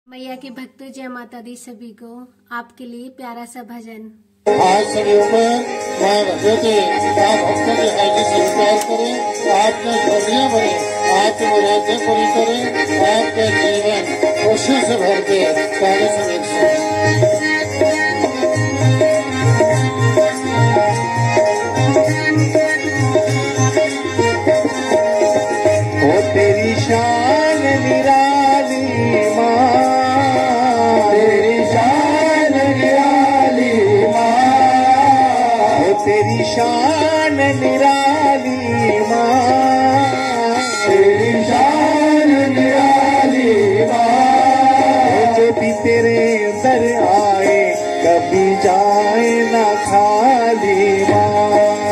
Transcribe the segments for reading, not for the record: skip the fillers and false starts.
मैया के भक्तों, जय माता दी सभी को। आपके लिए प्यारा सा भजन। आज सभी ऊपर माँ भगवती आप भक्तों की हाजिरी स्वीकार करें, आपने झोलियाँ भरे, आपकी मुरादें पूरी करें, आपका जीवन खुशी से भर दे। प्यारे सभी तेरी शान निराली माँ, तेरी शान निराली माँ, तेरी शान निराली माँ, तेरी शान निराली माँ। जो भी तेरे दर आए कभी जाए ना खाली माँ,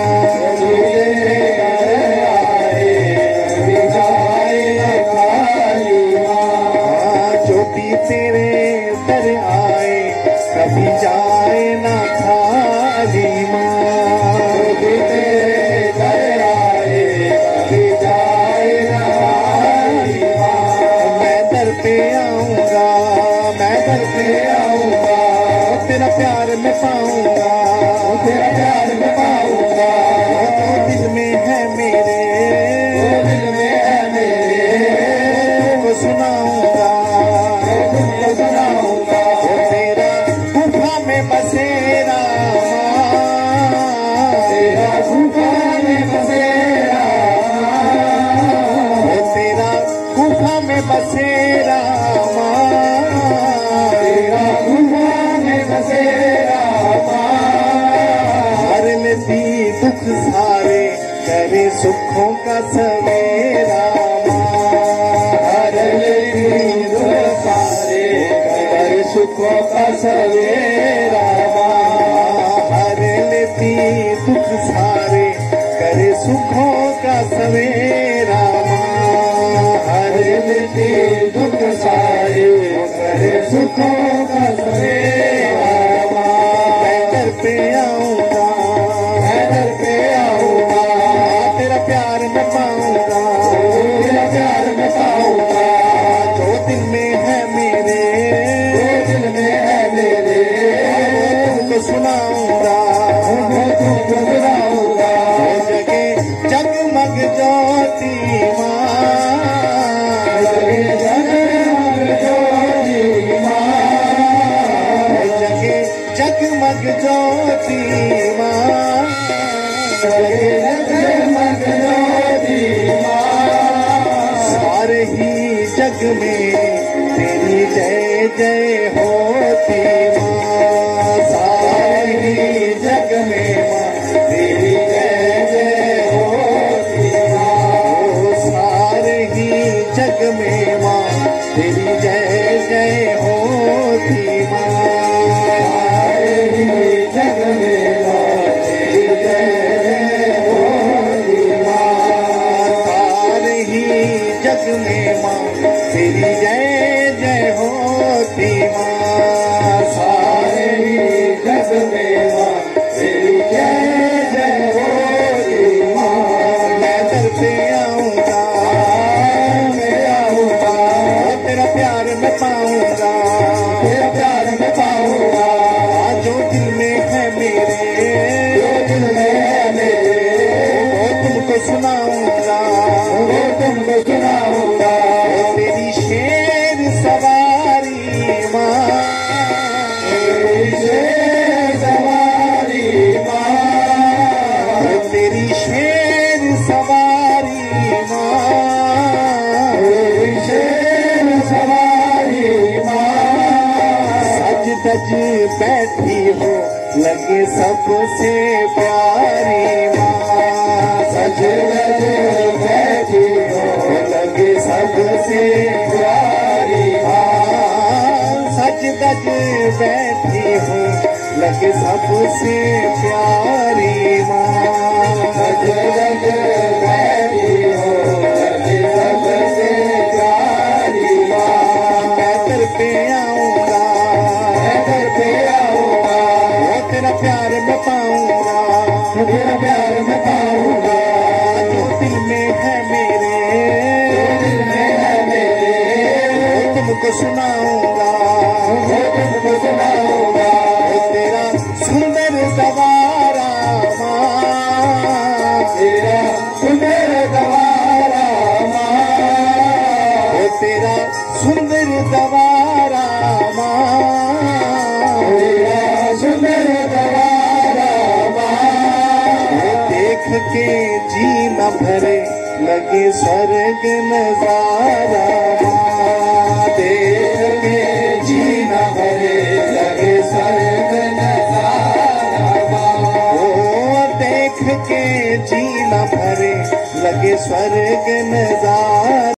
तेरे दर आए कभी जाए ना खाली माँ, तेरे दर आए कभी जाए ना खाली माँ। मैं दर पे आऊँगा, मैं दर पे आऊँगा, तेरा प्यार मैं पाऊँगा, तेरा प्यार मैं पाऊँगा। तो दिल में है मेरे, तो दिल में है मेरे, तुमको सुनाऊँगा, सुनाऊंगा। तेरा गुफा में बसेरा माँ, तेरा गुफा में बसेरा, तेरा गुफा में बसेरा माँ, तेरा गुफा में बसेरा माँ। हर लेती दुख सारे करे सुखों का सवेरा माँ, हर लेती दुख सारे करे सुखों का सवेरा माँ। हर लेती दुख सारे करे सुखों का सवेरा माँ, हर लेती दुख सारे करे सुखों का सवेरा माँ। मैं दर पे आऊँगा, मैं दर पे आऊँगा, तेरा प्यार मैं पाऊँगा, तेरा प्यार मैं पाऊँगा। जो दिल में है मेरे, जो दिल में है मेरे, तुमको सुनाऊंगा, तुमको सुनाऊंगा। जगे जगमग ज्योति माँ, जगे जगमग ज्योति माँ, जगे जगमग ज्योति माँ, जगे जगमग ज्योति माँ। सारे ही जग में तेरी जय जय होती माँ, सारे ही जग में माँ तेरी जय जय होती माँ। सारे ही जग में माँ तेरी जय जय होती माँ, सारे ही जग में माँ तेरी जय जय होती माँ। सारे ही जग में माँ तेरी जय जय होती माँ, सारे ही जग में माँ तेरी जय जय होती माँ। मैं दर पे आऊँगा, मैं आऊँगा, तेरा प्यार मैं पाऊँगा, तेरा प्यार मैं पाऊँगा। जो दिल में है मेरे, जो दिल में है मेरे, वो तुमको सुनाऊँगा, वो तुमको सुनाऊँगा। तेरी शेर सवारी माँ, तेरी शेर सवारी माँ, तेरी शेर सवारी माँ, तेरी शेर सवारी माँ। सज धज बैठी हो लगे सबसे प्यारी माँ, सज धज बैठी हो लगे सबसे प्यारी माँ। सज धज बैठी हो लगे सबसे प्यारी माँ, सज धज बैठी हो लगे सबसे प्यारी माँ। मैं दर पे आऊँगा, मैं दर पे आऊँगा, वो तेरा प्यार मैं पाऊँगा, तेरा प्यार मैं पाऊँगा। जो दिल में है मेरे, जो दिल में है मेरे, वो तुमको सुनाऊँगा, के जी न भरे लगे स्वर्ग नजारा देख के जी न भरे लगे स्वर्ग नजारा ओ देख के जी न भरे लगे स्वर्ग नजारा।